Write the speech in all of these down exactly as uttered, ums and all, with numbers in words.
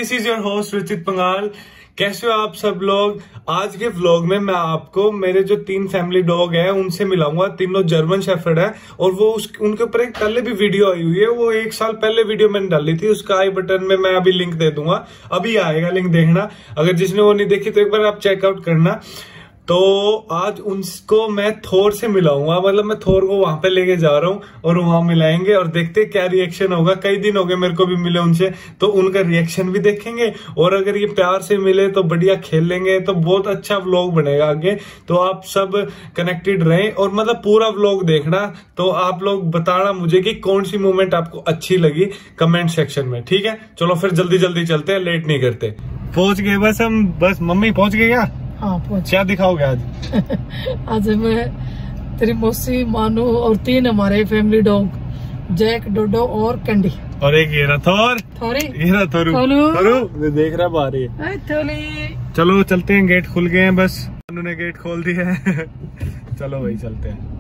This is your host Ruchit Pangal. कैसे हो आप सब लोग। आज के व्लॉग में मैं आपको मेरे जो तीन फैमिली डॉग हैं उनसे मिलाऊंगा। तीनों जर्मन शेफर्ड है और वो उस उनके ऊपर एक पहले भी वीडियो आई हुई है। वो एक साल पहले वीडियो मैंने डाली थी, उसका आई बटन में मैं अभी लिंक दे दूंगा, अभी आएगा लिंक, देखना। अगर जिसने वो नहीं देखी तो एक बार आप चेकआउट करना। तो आज उनको मैं थोर से मिलाऊंगा, मतलब मैं थोर को वहां पे लेके जा रहा हूँ और वहां मिलाएंगे और देखते क्या रिएक्शन होगा। कई दिन हो गए मेरे को भी मिले उनसे, तो उनका रिएक्शन भी देखेंगे और अगर ये प्यार से मिले तो बढ़िया खेल लेंगे, तो बहुत अच्छा व्लॉग बनेगा आगे। तो आप सब कनेक्टेड रहें और मतलब पूरा व्लॉग देखना। तो आप लोग बताना मुझे कि कौन सी मूवमेंट आपको अच्छी लगी कमेंट सेक्शन में, ठीक है। चलो फिर जल्दी जल्दी चलते हैं, लेट नहीं करते। पहुंच गए बस हम, बस मम्मी पहुंच गए क्या? हाँ पहुंच। क्या दिखाओगे आज? आज मैं तेरी मौसी, मानू और तीन हमारे फैमिली डॉग, जैक, डोडो और कैंडी। और एक ये रहा थोर, थोरी, ये रहा थोरू, थोरू देख रहा बाहर ही है। थोली। चलो चलते हैं, गेट खुल गए हैं, बस उन्होंने गेट खोल दिया है। चलो भाई चलते हैं।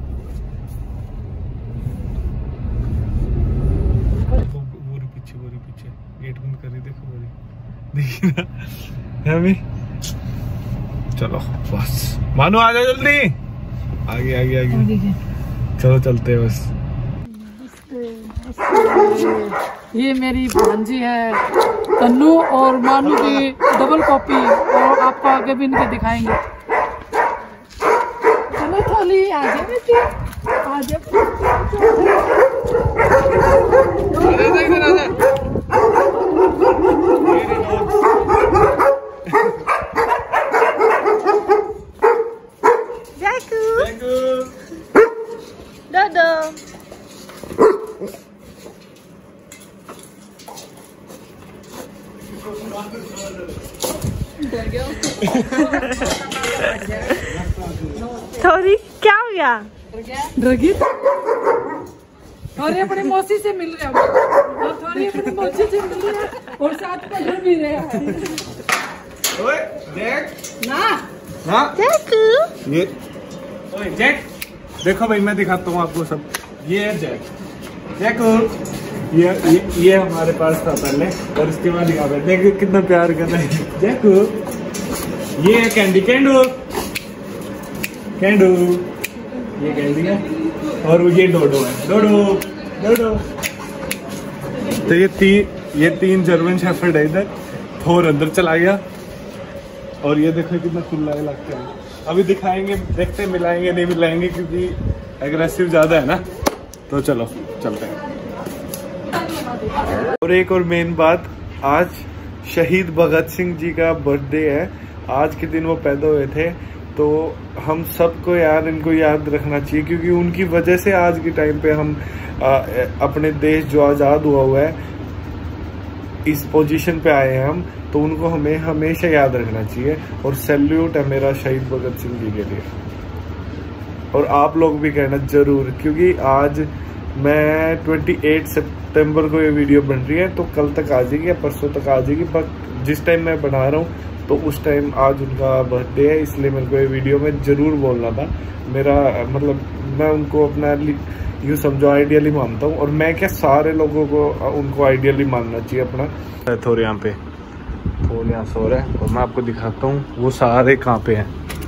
बोरी पीछे, बोरी पीछे, गेट बंद कर रही, देखो बोरी, देखिए ना अभी। चलो बस मानो आ जाओ जल्दी, आगे आगे आगे, चलो चलते हैं बस। ये मेरी भांजी है तन्नू और मानू की डबल कॉपी, और आपको आगे भी इनके दिखाएंगे। चलो थोली आ जाओ बेटी, आ जाओ। थोड़ी क्या हो गया? डर गई? थोड़ी अपनी मौसी से मिल रहे हो और थोड़ी अपनी मौसी से मिल रहे हैं और साथ में डर भी रहे हैं। ओए जैक, ना ना जैक, ये ओए जैक, देखो भाई मैं दिखाता हूँ आपको सब। ये है जैक, जैक ये ये ये हमारे पास था पहले और इसके बाद यहाँ पे देखो कितना प्यार कर रहा है जैकू। ये है कैंडी, कैंडू कैंडू, ये कैंडी है और ये डोडो है, डोडो डोडो। तो ये तीन ये तीन जर्मन शेफर्ड है। इधर थोर अंदर चला गया और ये देखो कितना चिल्लाने लगते हैं। अभी दिखाएंगे, देखते मिलाएंगे नहीं मिलाएंगे क्योंकि एग्रेसिव ज्यादा है ना। तो चलो चलते हैं। और एक और मेन बात, आज शहीद भगत सिंह जी का बर्थडे है। आज के दिन वो पैदा हुए थे, तो हम सबको यार इनको याद रखना चाहिए क्योंकि उनकी वजह से आज के टाइम पे हम आ, अपने देश जो आज़ाद हुआ हुआ है इस पोजीशन पे आए हैं हम, तो उनको हमें हमेशा याद रखना चाहिए। और सैल्यूट है मेरा शहीद भगत सिंह जी के लिए, और आप लोग भी कहना जरूर, क्योंकि आज मैं अट्ठाईस सितंबर को ये वीडियो बन रही है, तो कल तक आ जाएगी या परसों तक आ जाएगी। बट जिस टाइम मैं बना रहा हूँ तो उस टाइम आज उनका बर्थडे है, इसलिए मेरे को ये वीडियो में जरूर बोलना था। मेरा मतलब मैं उनको अपना यूँ समझो आइडियली मानता हूँ, और मैं क्या सारे लोगों को उनको आइडियली मानना चाहिए अपना। थोड़े यहाँ पे थोड़े यहाँ सो रहे हैं और मैं आपको दिखाता हूँ वो सारे कहाँ पे हैं।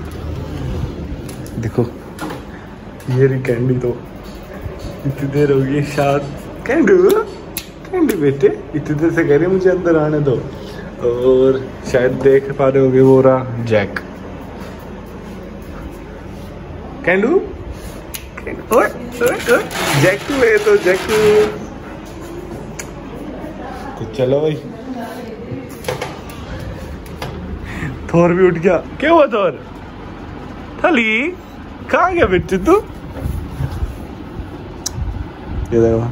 देखो ये रही कैंडी, तो इतनी देर होगी शायद। कैंडू कैंडू बेटे इतनी देर से कह रही है मुझे अंदर आने दो। और शायद देख पा रहे होगे वो रहा जैक। कैंडू जैकू है तो जैकू। तो चलो भाई, थोर भी उठ गया। क्या हुआ थोर? थली कहाँ गया बेटे तू? ये देखो,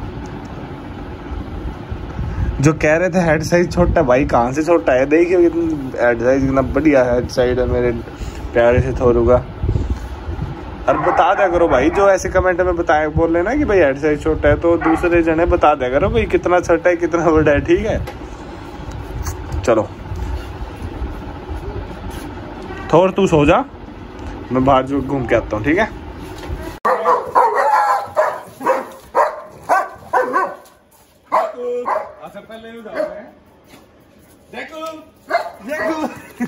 जो कह रहे थे हेड साइज छोटा, भाई कहाँ से छोटा है? देखिए हेड साइज कितना बढ़िया हेड साइज है मेरे प्यारे से थोरू का। और बता दिया करो भाई, जो ऐसे कमेंट में बताए बोल रहे ना कि भाई हेड साइज छोटा है, तो दूसरे जने बता दिया करो भाई कितना छोटा है कितना बड़ा है, ठीक है। चलो थोर तू सो जा, मैं बाहर जो घूम के आता हूँ, ठीक है। देखो देखो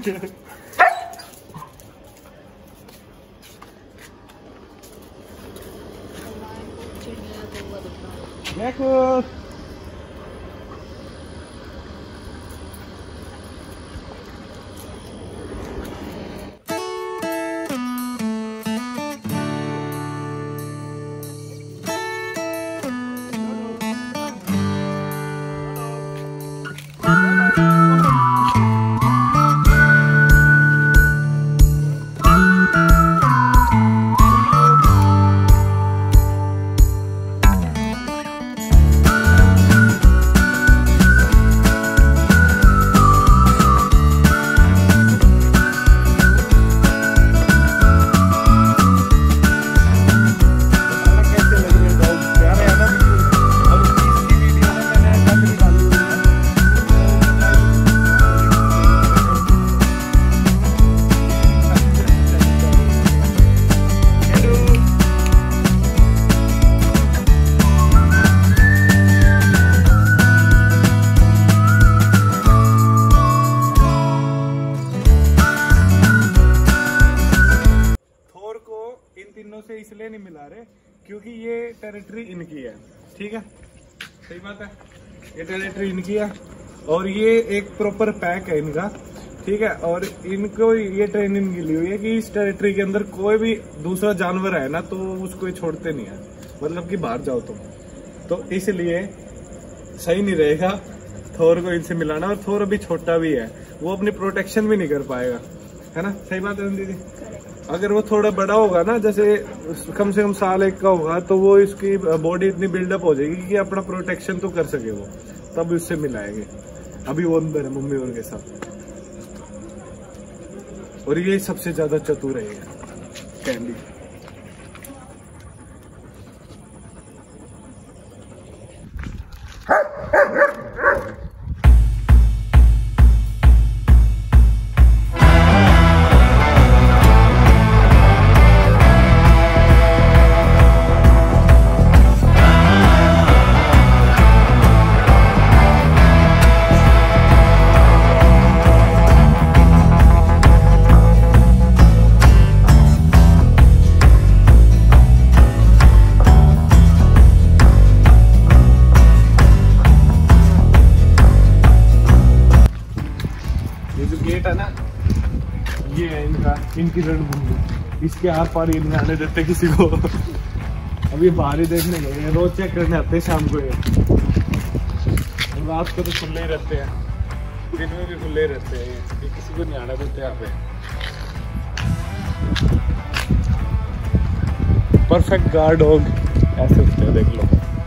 देखो से इसलिए नहीं मिला रहे क्योंकि ये टेरिटरी इनकी है, ठीक है, सही बात है, ये टेरिटरी इनकी है और ये एक प्रॉपर पैक है इनका, ठीक है, और इनको ये ट्रेनिंग मिली हुई है कि इस टेरिटरी के अंदर कोई भी दूसरा जानवर है ना तो उसको ये छोड़ते नहीं है, मतलब कि बाहर जाओ तुम, तो इसलिए सही नहीं रहेगा थोर को इनसे मिलाना। और थोर अभी छोटा भी है, वो अपनी प्रोटेक्शन भी नहीं कर पाएगा, है ना, सही बात है दीदी। अगर वो थोड़ा बड़ा होगा ना, जैसे कम से कम साल एक का होगा, तो वो इसकी बॉडी इतनी बिल्डअप हो जाएगी कि अपना प्रोटेक्शन तो कर सके वो, तब उससे मिलाएंगे। अभी वो अंदर है मम्मी और के साथ, और ये सबसे ज्यादा चतुर है कैंडी। गेट है ना, ये है इनका, इनकी रणभूमि, इसके आर पार ये नहीं आने देते किसी को। अभी बाहर ही देखने गए, रोज चेक करने आते हैं शाम को, ये रात को तो खुले ही रहते हैं, दिन में भी खुले रहते हैं, ये किसी को नहीं आने देते यहाँ पे। परफेक्ट गार्ड डॉग ऐसे होते हैं, देख लो।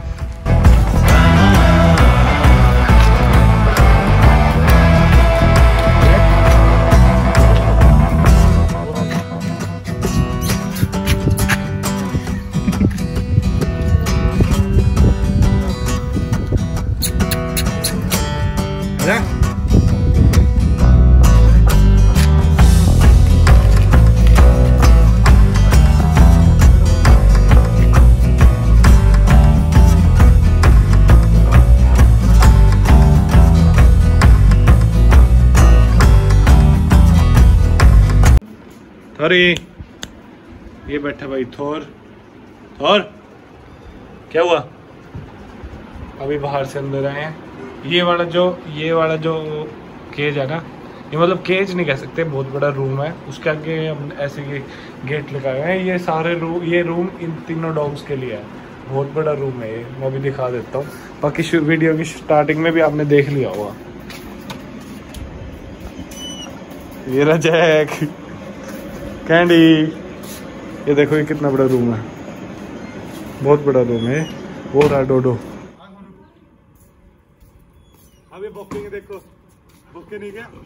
अरे ये बैठा भाई थोर, थोर क्या हुआ? अभी बाहर से अंदर आए हैं। ये वाला जो ये वाला जो केज है ना, ये मतलब केज नहीं कह सकते, बहुत बड़ा रूम है, उसके आगे हम ऐसे ये गेट लगाए हैं। ये सारे रूम, ये रूम इन तीनों डॉग्स के लिए है, बहुत बड़ा रूम है ये, मैं भी दिखा देता हूँ। बाकी वीडियो की स्टार्टिंग में भी आपने देख लिया होगा। ये रहा जैक, कैंडी, ये देखो ये कितना बड़ा रूम है, बहुत बड़ा रूम है। वो रहा डोडो, अभी बॉक्सिंग देखो, बॉक्सिंग नहीं क्या।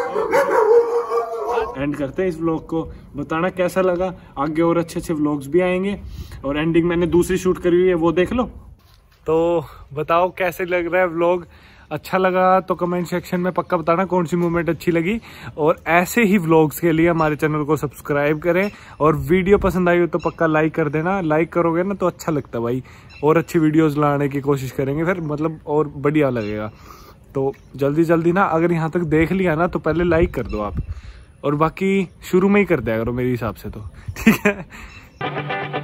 एंड करते हैं इस व्लॉग को, बताना कैसा लगा। आगे और अच्छे अच्छे व्लॉग्स भी आएंगे, और एंडिंग मैंने दूसरी शूट करी हुई है, वो देख लो। तो बताओ कैसे लग रहा है व्लॉग, अच्छा लगा तो कमेंट सेक्शन में पक्का बताना कौन सी मूवमेंट अच्छी लगी। और ऐसे ही व्लॉग्स के लिए हमारे चैनल को सब्सक्राइब करें, और वीडियो पसंद आई हो तो पक्का लाइक कर देना। लाइक करोगे ना तो अच्छा लगता है भाई, और अच्छी वीडियोस लाने की कोशिश करेंगे फिर, मतलब और बढ़िया लगेगा। तो जल्दी जल्दी ना, अगर यहाँ तक देख लिया ना तो पहले लाइक कर दो आप, और बाकी शुरू में ही कर दिया करो मेरे हिसाब से तो, ठीक है।